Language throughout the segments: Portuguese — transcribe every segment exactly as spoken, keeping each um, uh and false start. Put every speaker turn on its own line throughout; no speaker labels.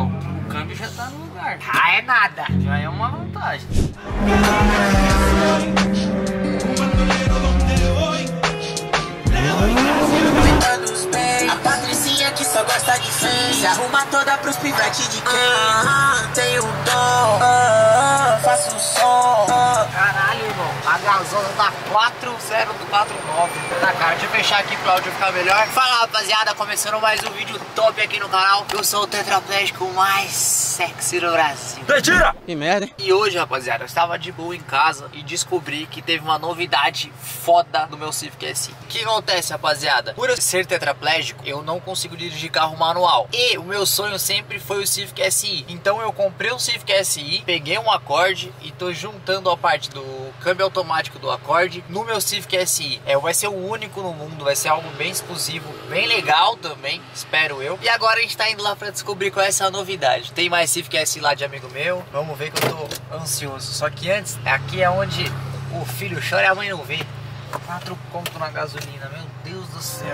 Ó, o câmbio já tá no lugar.
Ah, é nada.
Já é uma vantagem.
A Patricinha que só gosta de fame, se arruma toda pros pivete de quem? Ah, tenho um dom, ah, faço um som.
Caralho, irmão. A gasona tá quatro zero quatro nove. Na cara, deixa eu fechar aqui pro áudio ficar melhor. Fala, rapaziada, começando mais um vídeo top aqui no canal. Eu sou o tetraplégico mais sexy do Brasil.
Mentira! Que merda, hein?
E hoje, rapaziada, eu estava de boa em casa e descobri que teve uma novidade foda no meu Civic S I. O que acontece, rapaziada? Por eu ser tetraplégico, eu não consigo dirigir carro manual. E o meu sonho sempre foi o Civic S I. Então eu comprei um Civic S I, peguei um Accord e tô juntando a parte do câmbio automático do Accord no meu Civic S I. É, vai ser o único no mundo, vai ser algo bem exclusivo, bem legal também, espero eu. E agora a gente tá indo lá pra descobrir qual é essa novidade. Tem mais Civic S I lá de amigo meu, vamos ver que eu tô ansioso. Só que antes, aqui é onde o filho chora e a mãe não vê. Quatro conto na gasolina, meu Deus do céu.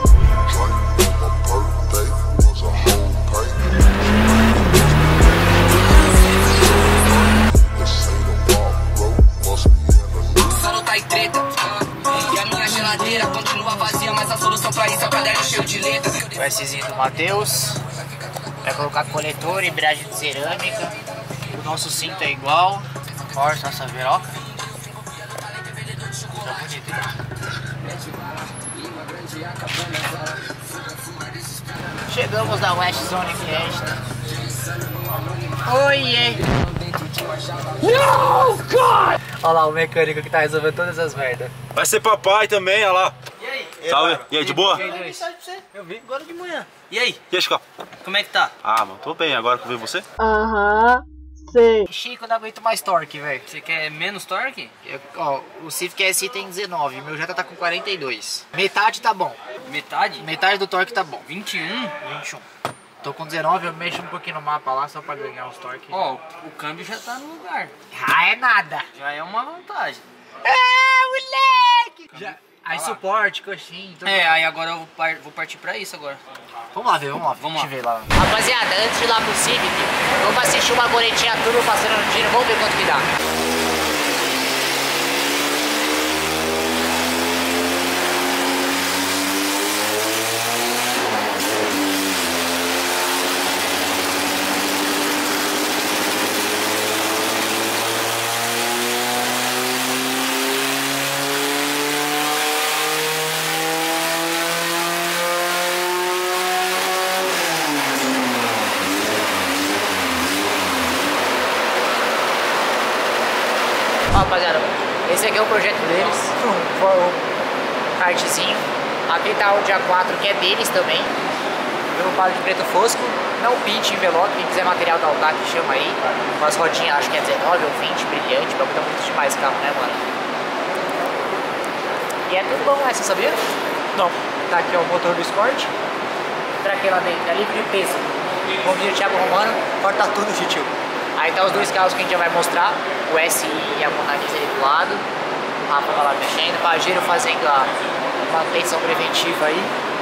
Só não tá em treta, e a minha geladeira continua vazia, mas a solução pra isso é o caderno cheio de letras.
O Szinho do Matheus. Vai colocar coletor, embreagem de cerâmica. O nosso cinto é igual. Força nossa veroca. Tá bonito, hein? Chegamos na West Zone Fiesta. Oiê! No, God! Olha lá o mecânico que tá resolvendo todas as merdas.
Vai ser papai também, olha lá.
E aí?
Salve. E aí, de boa?
Eu vi agora de manhã. E aí?
E aí, Chico?
Como é que tá?
Ah, mano, tô bem agora que eu vi você.
Aham, sei.
Chico, não aguento mais torque, velho.
Você quer menos torque?
Eu- Ó, o Civic S I tem dezenove, o meu Jetta tá com quarenta e dois. Metade tá bom.
Metade?
Metade do torque tá bom.
vinte e um?
vinte e um. Tô com dezenove, eu mexo um pouquinho no mapa lá só pra ganhar os torques.
Ó, o câmbio já tá no lugar.
Ah, é nada.
Já é uma vantagem.
Ah, moleque! Já, aí
lá.
suporte, coxinha, tudo.
É, aí agora eu vou, par- vou partir pra isso agora.
Vamos lá ver, vamos lá ver.
Vamos
Deixa eu
lá.
ver lá. Rapaziada, antes de ir lá pro Civic, vamos assistir uma goletinha turbo passando no tiro, vamos ver quanto que dá. Ó, rapaziada, esse aqui é o projeto deles, foi o kartzinho. Aqui tá o dia quatro, que é deles também, agrupado de preto fosco. Não pinte envelope, quem quiser material da Altac chama aí. Umas rodinhas, acho que é dezenove ou vinte, brilhante, pra botar muito demais esse carro, né, mano? E é tudo bom, né? Você sabia? Não. Tá aqui ó, o motor do Escort. Pra aqui lá dentro, é livre de peso. Como diz o Thiago Romano, corta tudo, tio. Aí tá os dois carros que a gente já vai mostrar, o S I e a Mona Lisa ali do lado, o Rafa tá lá mexendo, o Pajero fazendo a manutenção preventiva aí.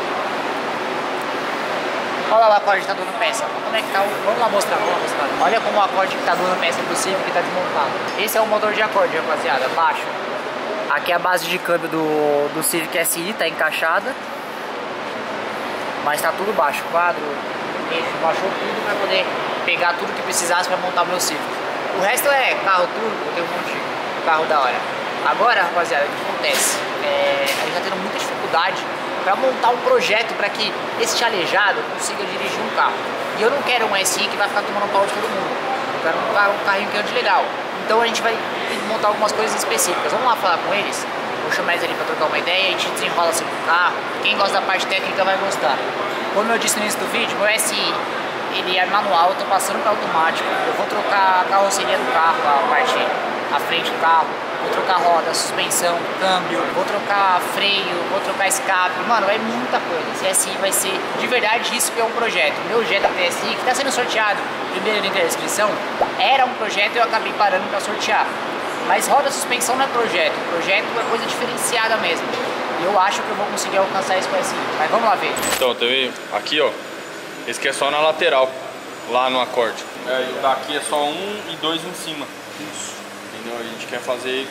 Olha lá o Accord que tá dando peça, como é que tá o... Vamos lá mostrar, vamos lá mostrar. Olha como o Accord que tá dando peça pro Civic que tá desmontado. Esse é o motor de Accord, rapaziada, baixo. Aqui é a base de câmbio do, do Civic S I, tá encaixada. Mas tá tudo baixo, quadro, eixo, baixou tudo pra poder pegar tudo que precisasse pra montar o meu Civic. O resto é carro turbo, tem um monte de carro da hora. Agora, rapaziada, o que acontece? É, a gente tá tendo muita dificuldade pra montar um projeto pra que esse aleijado consiga dirigir um carro. E eu não quero um S I que vai ficar tomando pau de todo mundo. Eu quero um, carro, um carrinho que ande legal. Então a gente vai ter que montar algumas coisas específicas. Vamos lá falar com eles. Vou chamar eles ali pra trocar uma ideia e a gente desenrola sobre o carro. Quem gosta da parte técnica vai gostar. Como eu disse no início do vídeo, meu S I ele é manual, eu tô passando para automático. Eu vou trocar a carroceria do carro, a parte à frente do carro. Vou trocar roda, suspensão, câmbio, vou trocar freio, vou trocar escape. Mano, é muita coisa. Esse S I vai ser de verdade isso que é um projeto. O meu Jetta T S I, que está sendo sorteado primeiro link da descrição, era um projeto e eu acabei parando para sortear. Mas roda, suspensão não é projeto. O projeto é coisa diferenciada mesmo. E eu acho que eu vou conseguir alcançar isso com o S I. Mas vamos lá ver.
Então, teve aqui, ó. Esse aqui é só na lateral.
lá no acorde. É, e o daqui é só um e dois em cima. Isso. Entendeu? A gente quer fazer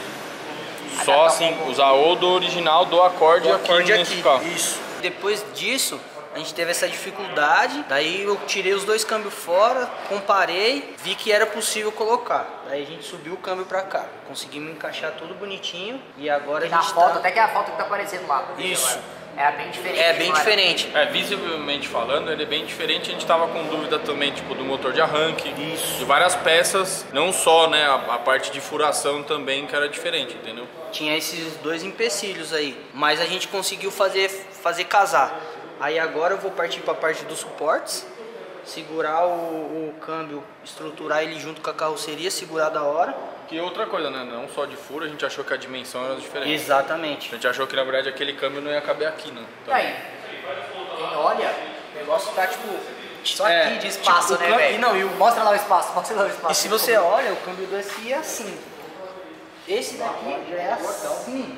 só assim, usar o do original do acorde,
Do
aqui
acorde
nesse
aqui.
carro.
Isso. Depois disso, a gente teve essa dificuldade, daí eu tirei os dois câmbios fora, comparei, vi que era possível colocar. Daí a gente subiu o câmbio pra cá, conseguimos encaixar tudo bonitinho e agora
E
a
na
gente
foto,
tá...
até que é a foto que tá aparecendo lá.
Isso.
Era bem diferente.
É bem
não era?
diferente.
É, visivelmente falando, ele é bem diferente. A gente tava com dúvida também, tipo, do motor de arranque,
Isso.
de várias peças, não só, né, a, a parte de furação também que era diferente, entendeu?
Tinha esses dois empecilhos aí, mas a gente conseguiu fazer, fazer casar. Aí agora eu vou partir para a parte dos suportes, segurar o, o câmbio, estruturar ele junto com a carroceria, segurar da hora.
Que outra coisa, né, não só de furo, a gente achou que a dimensão era diferente.
Exatamente.
A gente achou que na verdade aquele câmbio não ia caber aqui, né?
E aí? Quem olha, o negócio tá tipo só
É,
aqui de espaço,
tipo, o
né,
câmbio-
velho?
e não, e o-
Mostra lá o espaço, mostra lá o espaço.
E se você olha, o câmbio do S I é assim. Esse daqui já é assim.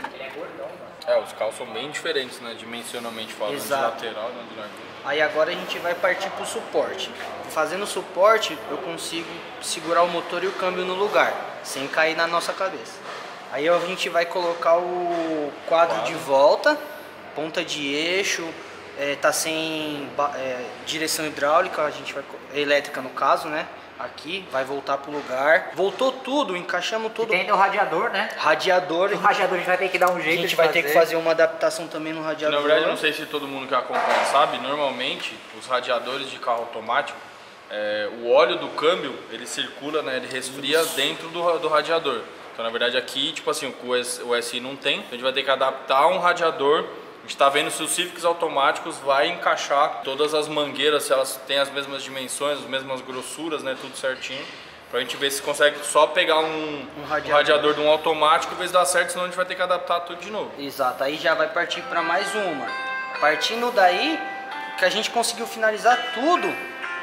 É, os carros são bem diferentes, né, dimensionalmente falando,
Exato.
de lateral, né, de largura.
Aí agora a gente vai partir para o suporte. Fazendo o suporte, eu consigo segurar o motor e o câmbio no lugar, sem cair na nossa cabeça. Aí a gente vai colocar o quadro de volta, ponta de eixo, é, tá sem ba- é, direção hidráulica, a gente vai co- elétrica no caso, né? Aqui vai voltar pro lugar. Voltou tudo, encaixamos
E
tudo.
tem ainda o radiador, né?
Radiador,
O radiador a gente vai ter que dar um
a
jeito
gente
de
vai
fazer.
ter que fazer uma adaptação também no
Na
radiador.
verdade, eu não sei se todo mundo que acompanha sabe, normalmente os radiadores de carro automático, é, o óleo do câmbio, ele circula, né, ele resfria dentro do, do radiador. Então, na verdade, aqui, tipo assim, o S- o S I não tem, então a gente vai ter que adaptar um radiador. A gente está vendo se os Civics automáticos vai encaixar todas as mangueiras, se elas têm as mesmas dimensões, as mesmas grossuras, né, tudo certinho. Pra gente ver se consegue só pegar um, um
radiador.
radiador de um automático e ver se dá certo, senão a gente vai ter que adaptar tudo de novo.
Exato, aí já vai partir para mais uma. Partindo daí, que a gente conseguiu finalizar tudo,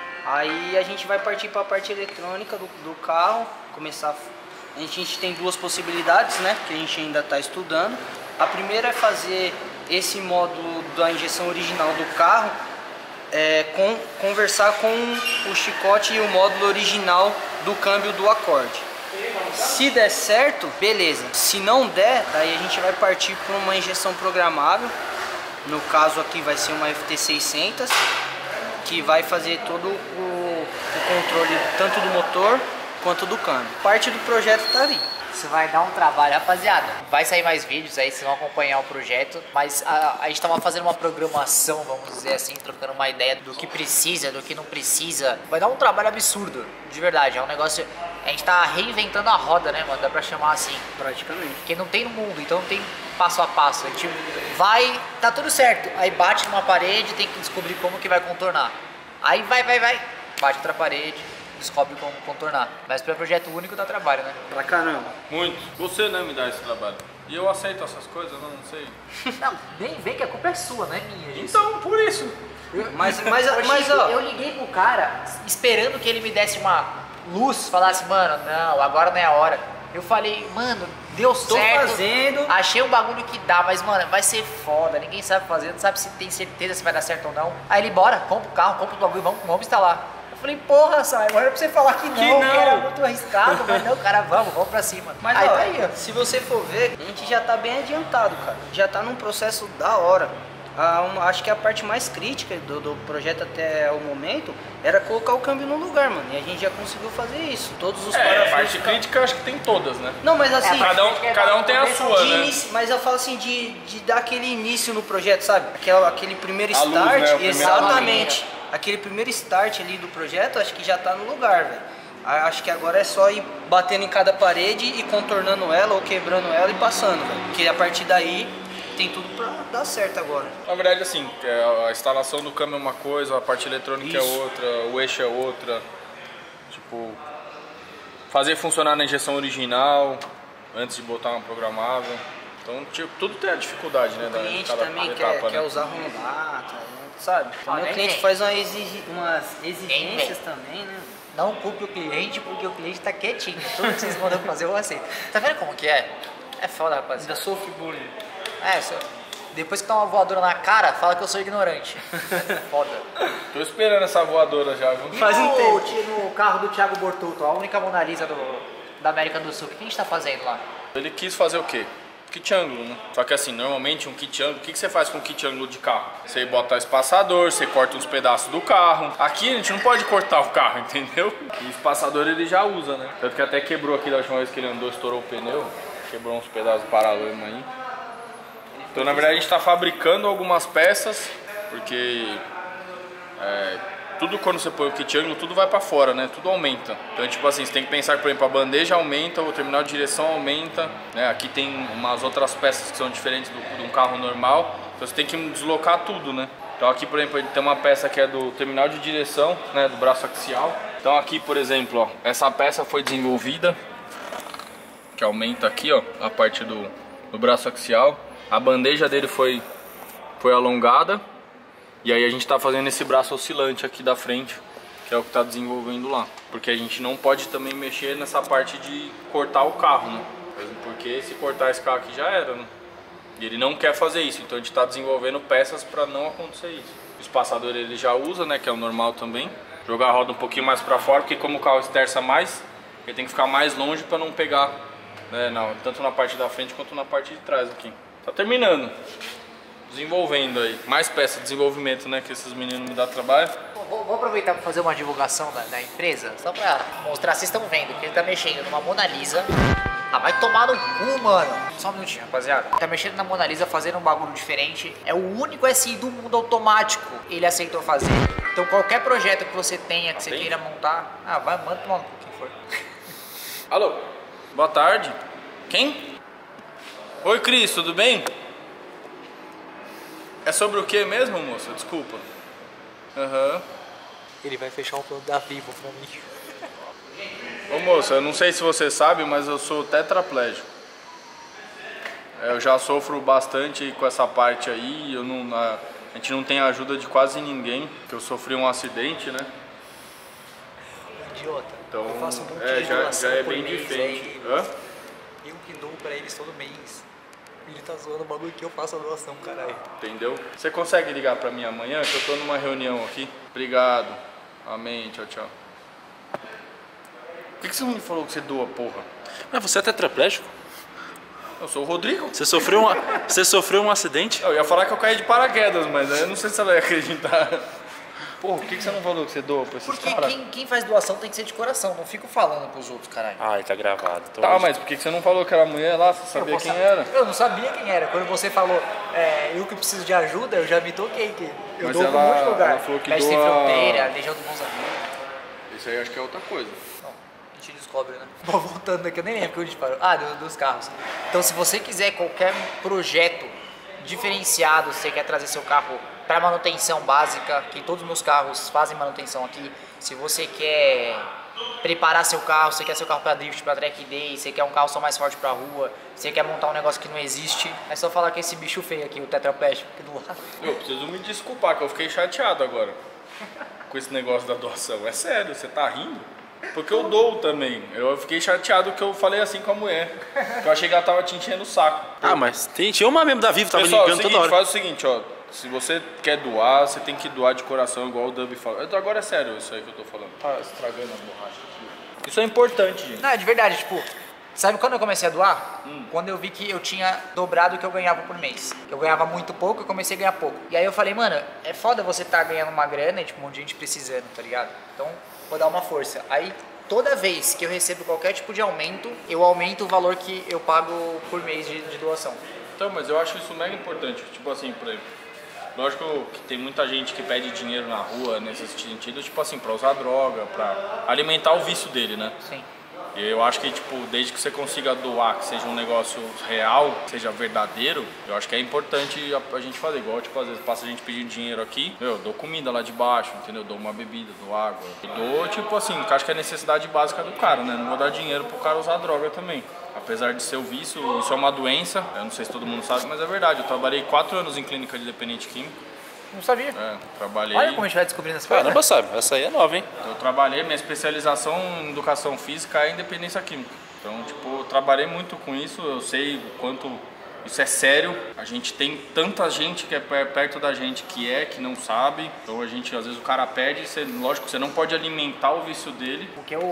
aí a gente vai partir para a parte eletrônica do, do carro, começar. A gente, a gente tem duas possibilidades, né, que a gente ainda está estudando. A primeira é fazer esse módulo da injeção original do carro, é, com, conversar com o chicote e o módulo original do câmbio do acorde. Se der certo, beleza. Se não der, daí a gente vai partir para uma injeção programável. No caso aqui vai ser uma F T seiscentos, que vai fazer todo o, o controle tanto do motor quanto do câmbio. Parte do projeto está ali.
Isso vai dar um trabalho, rapaziada. Vai sair mais vídeos aí, vocês vão acompanhar o projeto. Mas a, a gente tava fazendo uma programação, vamos dizer assim, trocando uma ideia do que precisa, do que não precisa. Vai dar um trabalho absurdo, de verdade. É um negócio. A gente tá reinventando a roda, né, mano? Dá pra chamar assim.
Praticamente.
Porque não tem no mundo, então não tem passo a passo. A gente vai, tá tudo certo. Aí bate numa parede, tem que descobrir como que vai contornar. Aí vai, vai, vai. Bate outra parede, descobre como contornar. Mas para projeto único dá trabalho, né?
Pra caramba.
Muito. Você, né, me dá esse trabalho. E eu aceito essas coisas, não, não sei.
Não, nem vem que a culpa é sua, não é minha. Gente.
Então, por isso.
Mas, mas,
Ô,
mas
Chico,
ó,
eu liguei pro cara esperando que ele me desse uma luz, falasse, mano, não, agora não é a hora. Eu falei, mano, deu
tô
certo.
fazendo.
Achei um bagulho que dá, mas, mano, vai ser foda. Ninguém sabe fazer, não sabe se tem certeza se vai dar certo ou não. Aí ele, bora, compra o carro, compra o bagulho, vamos, vamos instalar. Eu falei, porra, Simon, era pra você falar que não, que,
não.
era muito arriscado, mas não, cara, vamos, vamos pra cima.
Mas
aí
ó,
tá aí, ó.
se você for ver, a gente já tá bem adiantado, cara. Já tá num processo da hora. Ah, uma- acho que a parte mais crítica do, do projeto até o momento era colocar o câmbio no lugar, mano. E a gente já conseguiu fazer isso. Todos os
É, a
parafusos.
parte crítica acho que tem todas, né?
Não, mas assim.
É,
Cada um, cada um tem a sua,
de
né?
início- mas eu falo assim, de, de dar aquele início no projeto, sabe? Aquela, aquele primeiro
A luz,
start.
né? O primeiro
Exatamente. Aquele primeiro start ali do projeto, acho que já tá no lugar, velho. A- Acho que agora é só ir batendo em cada parede e contornando ela ou quebrando ela e passando, velho. Porque a partir daí tem tudo pra dar certo agora.
Na verdade, assim, é, a instalação do câmbio é uma coisa, a parte eletrônica é
Isso.
outra, o eixo é outra. Tipo, fazer funcionar na injeção original antes de botar uma programável. Então, tipo, tudo tem a dificuldade, né?
O
da-
cliente
cada
também
etapa,
quer,
né?
quer usar romata, sabe? Também
Olha,
o cliente
gente.
faz uma exigi- umas
Hein,
exigências
velho?
também, né?
Não culpe o cliente, porque o cliente tá quietinho. Tudo que vocês mandam fazer, eu aceito. Tá vendo como que é? É foda,
Ainda
rapaziada.
sofre bullying.
É, só... Depois que dá uma voadora na cara, fala que eu sou ignorante. Foda.
Tô esperando essa voadora já, viu?
Faz um tempo. No carro do Thiago Bortolto, a única Mona Lisa do, da América do Sul, o que a gente tá fazendo lá?
Ele quis fazer o quê? Kit ângulo, né? Só que assim, normalmente um kit ângulo, o que, que você faz com um kit ângulo de carro? Você bota espaçador, você corta uns pedaços do carro. Aqui a gente não pode cortar o carro, entendeu? E o espaçador ele já usa, né? Tanto que até quebrou aqui da última vez que ele andou, estourou o pneu. Quebrou uns pedaços de paralama aí. Então na verdade a gente tá fabricando algumas peças, porque é, tudo quando você põe o kit ângulo, tudo vai pra fora, né? Tudo aumenta. Então, tipo assim, você tem que pensar que, por exemplo, a bandeja aumenta, o terminal de direção aumenta, né? Aqui tem umas outras peças que são diferentes do, de um carro normal, então você tem que deslocar tudo, né? Então aqui, por exemplo, tem uma peça que é do terminal de direção, né? Do braço axial. Então aqui, por exemplo, ó, essa peça foi desenvolvida, que aumenta aqui, ó, a parte do, do braço axial. A bandeja dele foi, foi alongada. E aí a gente tá fazendo esse braço oscilante aqui da frente, que é o que tá desenvolvendo lá. Porque a gente não pode também mexer nessa parte de cortar o carro, né? Porque se cortar esse carro aqui já era, né? E ele não quer fazer isso, então a gente tá desenvolvendo peças para não acontecer isso. O espaçador ele já usa, né, que é o normal também. Jogar a roda um pouquinho mais para fora, porque como o carro esterça mais, ele tem que ficar mais longe para não pegar, né, não, tanto na parte da frente quanto na parte de trás aqui. Tá terminando. Desenvolvendo aí. Mais peça de desenvolvimento, né? Que esses meninos me dão trabalho.
Vou, vou aproveitar para fazer uma divulgação da, da empresa, só para mostrar, vocês estão vendo que ele tá mexendo numa Mona Lisa. Ah, vai tomar no cu, mano. Só um minutinho, rapaziada. Tá mexendo na Mona Lisa, fazendo um bagulho diferente. É o único S I do mundo automático. Ele aceitou fazer. Então qualquer projeto que você tenha, que você
Tem?
queira montar, ah, vai, manda tomar no cu, quem for.
Alô? Boa tarde. Quem? Oi, Cris, tudo bem? É sobre o que mesmo, moça? Desculpa. Aham. Uhum.
Ele vai fechar um plano da Vivo pra mim.
Ô moça, eu não sei se você sabe, mas eu sou tetraplégico. É, eu já sofro bastante com essa parte aí. Eu não, a, a gente não tem ajuda de quase ninguém, porque eu sofri um acidente, né?
Idiota.
Então,
eu faço um monte
é,
de
já,
doação
já é
por
bem
mês,
diferente.
aí,
Hã?
eu que dou pra eles todo mês. Ele tá zoando o bagulho que eu faço a doação, caralho.
Entendeu? Você consegue ligar pra mim amanhã? Que eu tô numa reunião aqui. Obrigado. Amém. Tchau, tchau. Por que, que você não me falou que você doa, porra?
Mas você é tetraplégico?
Eu sou o Rodrigo.
Você sofreu, uma, você sofreu um acidente?
Eu ia falar que eu caí de paraquedas, mas eu não sei se ela ia acreditar. Porra, por que, que você não falou que você doa pra esses
Porque
caras?
quem, quem faz doação tem que ser de coração, não fico falando pros outros, caralho.
Ai, tá gravado. Tô
Tá,
hoje.
mas por que, que você não falou que era mulher lá? Você sabia
Eu
quem
posso-
era?
Eu não sabia quem era. Quando você falou, é, eu que preciso de ajuda, eu já me toquei que eu
Mas
dou pra um
ela-
monte de lugar.
ela falou que
Mestre Sem
doa-
Fronteira, Legião dos Bons Amigos.
Isso aí acho que é outra coisa.
Não, a gente descobre, né? Bom, voltando aqui, eu nem lembro que a gente parou. Ah, do- dos carros. Então, se você quiser qualquer projeto diferenciado, você quer trazer seu carro para manutenção básica, que todos os meus carros fazem manutenção aqui. Se você quer preparar seu carro, você quer seu carro para drift, para track day, você quer um carro só mais forte para rua, você quer montar um negócio que não existe, é só falar com esse bicho feio aqui, o tetraplégico aqui do lado.
Eu preciso me desculpar, que eu fiquei chateado agora com esse negócio da doação. É sério, você tá rindo? Porque eu dou também. Eu fiquei chateado que eu falei assim com a mulher. Que eu achei que ela tava te enchendo o saco.
Ah, mas tem, tinha uma mesmo da Vivo, tava
Pessoal, é o
ligando
seguinte,
toda hora.
faz o seguinte, ó. Se você quer doar, você tem que doar de coração, igual o Dub fala. Então, agora é sério isso aí que eu tô falando. Tá estragando a borracha aqui. Isso é importante, gente.
Não, de verdade, tipo, sabe quando eu comecei a doar? Hum. Quando eu vi que eu tinha dobrado o que eu ganhava por mês. Eu ganhava muito pouco, eu comecei a ganhar pouco. E aí eu falei, mano, é foda você tá ganhando uma grana e tipo, um monte de gente precisando, tá ligado? Então, vou dar uma força. Aí, toda vez que eu recebo qualquer tipo de aumento, eu aumento o valor que eu pago por mês de, de doação.
Então, mas eu acho isso mega importante. Tipo assim, por exemplo, lógico que tem muita gente que pede dinheiro na rua nesse sentido, tipo assim, pra usar droga, pra alimentar o vício dele, né?
Sim.
E eu acho que, tipo, desde que você consiga doar, que seja um negócio real, que seja verdadeiro, eu acho que é importante a, a gente fazer. Igual, tipo, às vezes passa a gente pedindo dinheiro aqui, eu dou comida lá de baixo, entendeu? Eu dou uma bebida, dou água. Eu dou, tipo assim, que acho que é a necessidade básica do cara, né? Não vou dar dinheiro pro cara usar droga também. Apesar de ser o vício, isso é uma doença, eu não sei se todo mundo sabe, mas é verdade. Eu trabalhei quatro anos em clínica de dependente químico.
Não sabia.
É, trabalhei...
Olha como a gente vai descobrindo as coisas.
Caramba, sabe? Essa aí é nova, hein?
Eu trabalhei, minha especialização em educação física é independência química. Então, tipo, eu trabalhei muito com isso, eu sei o quanto Isso é sério, a gente tem tanta gente que é perto da gente que é, que não sabe. Então a gente, às vezes o cara perde, você, lógico, você não pode alimentar o vício dele.
Porque eu,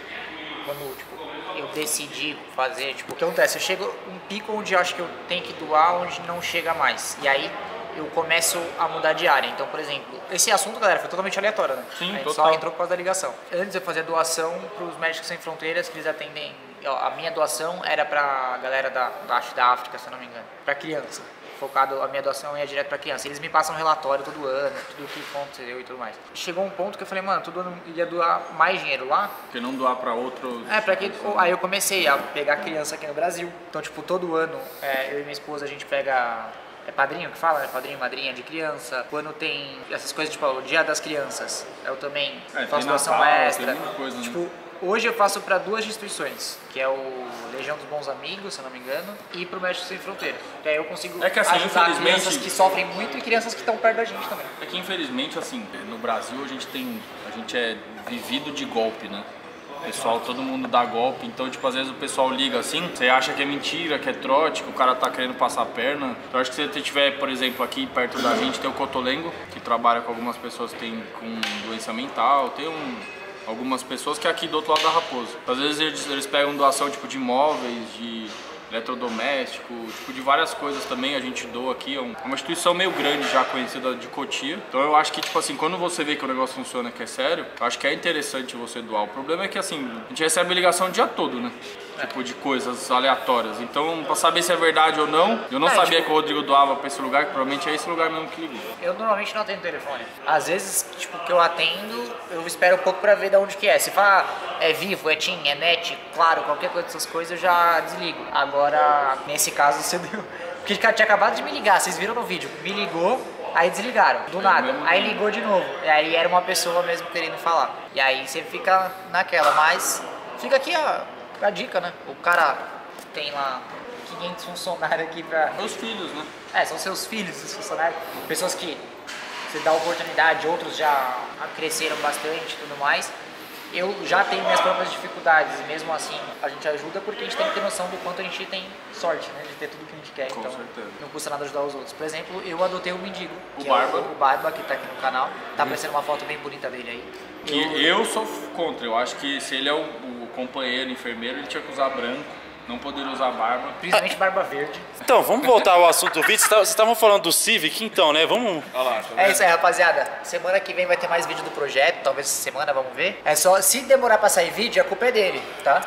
quando tipo, eu decidi fazer, tipo, o que acontece? Eu chego um pico onde eu acho que eu tenho que doar, onde não chega mais. E aí eu começo a mudar de área. Então, por exemplo, esse assunto, galera, foi totalmente aleatório, né?
Sim,
a gente
total.
só entrou por causa da ligação. Antes eu fazia doação para os Médicos Sem Fronteiras, que eles atendem. Ó, a minha doação era pra galera da, da, acho, da África, se eu não me engano, pra criança. Focado, a minha doação ia direto pra criança. Eles me passam um relatório todo ano, tudo o que aconteceu e tudo mais. Chegou um ponto que eu falei, mano, todo ano ia doar mais dinheiro lá.
Porque não doar pra outro...
É, pra que... Aí eu comecei a pegar criança aqui no Brasil. Então, tipo, todo ano, é, eu e minha esposa, a gente pega... É padrinho que fala, né? Padrinho, madrinha de criança. Quando tem essas coisas, tipo, o Dia das Crianças, eu também
É,
faço
tem
doação
Natal,
extra.
tem muita coisa, né?
Tipo, hoje eu faço para duas instituições, que é o Legião dos Bons Amigos, se eu não me engano, e pro Médicos Sem Fronteiras. Que aí eu consigo
É que, assim,
ajudar
infelizmente-
crianças que sofrem muito e crianças que estão perto da gente também.
É que infelizmente, assim, no Brasil a gente tem... A gente é vivido de golpe, né? O pessoal, todo mundo dá golpe, então, tipo, às vezes o pessoal liga assim, você acha que é mentira, que é trote, que o cara tá querendo passar a perna. Então, acho que se você tiver, por exemplo, aqui perto da gente, tem o Cotolengo, que trabalha com algumas pessoas que tem com doença mental, tem um, algumas pessoas que é aqui do outro lado da Raposa. Às vezes eles, eles pegam doação, tipo, de móveis, de eletrodoméstico, tipo, de várias coisas também a gente doa aqui. É um- é uma instituição meio grande já conhecida de Cotia. Então eu acho que, tipo assim, quando você vê que o negócio funciona, que é sério, eu acho que é interessante você doar. O problema é que, assim, a gente recebe ligação o dia todo, né? Tipo, de coisas aleatórias. Então, pra saber se é verdade ou não, eu não
É,
sabia
tipo-
que o Rodrigo doava pra esse lugar, que provavelmente é esse lugar mesmo que ligou.
Eu normalmente não atendo telefone. Às vezes, tipo, que eu atendo, eu espero um pouco pra ver de onde que é. Se fala, ah, é Vivo, é TIM, é NET, claro, qualquer coisa dessas coisas eu já desligo. Agora, nesse caso, você deu... Porque tinha acabado de me ligar, vocês viram no vídeo. Me ligou, aí desligaram, do nada.
mesmo
Aí
tempo.
ligou de novo. E aí era uma pessoa mesmo querendo falar. E aí você fica naquela, mas fica aqui a, a dica, né? O cara tem lá quinhentos funcionários aqui pra...
Meus filhos, né?
É, são seus filhos, os funcionários, pessoas que você dá oportunidade, outros já cresceram bastante e tudo mais. Eu já tenho minhas próprias dificuldades e mesmo assim a gente ajuda porque a gente tem que ter noção do quanto a gente tem sorte, né? De ter tudo que a gente quer,
Com
então
certeza.
não custa nada ajudar os outros. Por exemplo, eu adotei um mendigo,
O
que
Barba.
é o, o Barba, que tá aqui no canal. Tá aparecendo uma foto bem bonita dele aí.
Que eu sou contra, eu acho que se ele é o, o companheiro, enfermeiro, ele tinha que usar branco, não poderia usar barba.
Principalmente Barba Verde.
Então, vamos voltar ao assunto do vídeo. Vocês estavam falando do Civic, então, né? Vamos...
Olha lá, tá vendo?
É isso aí, rapaziada. Semana que vem vai ter mais vídeo do projeto, talvez essa semana, vamos ver. É só, se demorar pra sair vídeo, a culpa é dele, tá?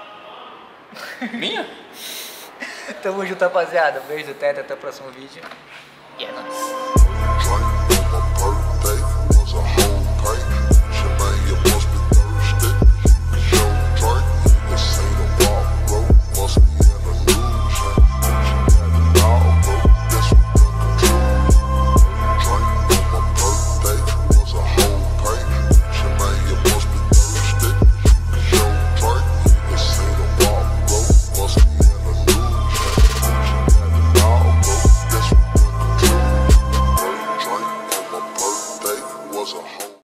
Minha?
Tamo junto, rapaziada. Beijo do Teto, até o próximo vídeo. E é nóis.